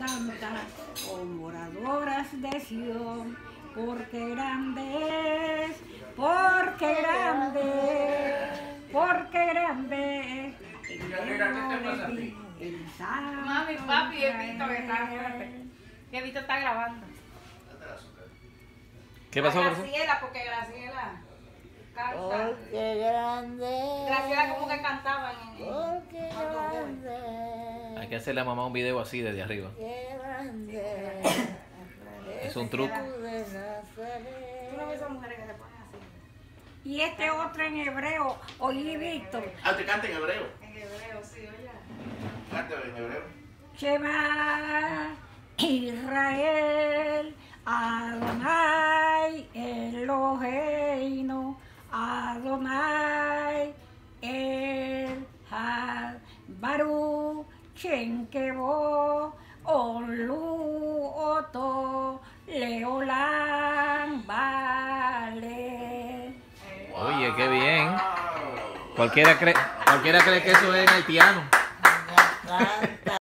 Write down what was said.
canta, oh moradoras de Sion, porque grande es, porque grande es, porque grande es. Mami, papi, Vito está grabando. ¿Qué pasó, Graciela? Graciela, porque Graciela canta. Porque grande. Graciela como que cantaba Porque grande. Hay que hacerle a mamá un video así desde arriba. Qué grande. Es un truco. Tú no ves esas mujeres que se ponen así. Y este otro en hebreo, oí Víctor. Ah, te canta en hebreo. En hebreo, sí, oye. Canta en hebreo. Shema Israel, Adonai Eloheinu, Adonai Echad Baruch Shem Kevod Olu Oto Leolam Vale. Oye, qué bien. Wow. Cualquiera cree que eso es en haitiano. Canta.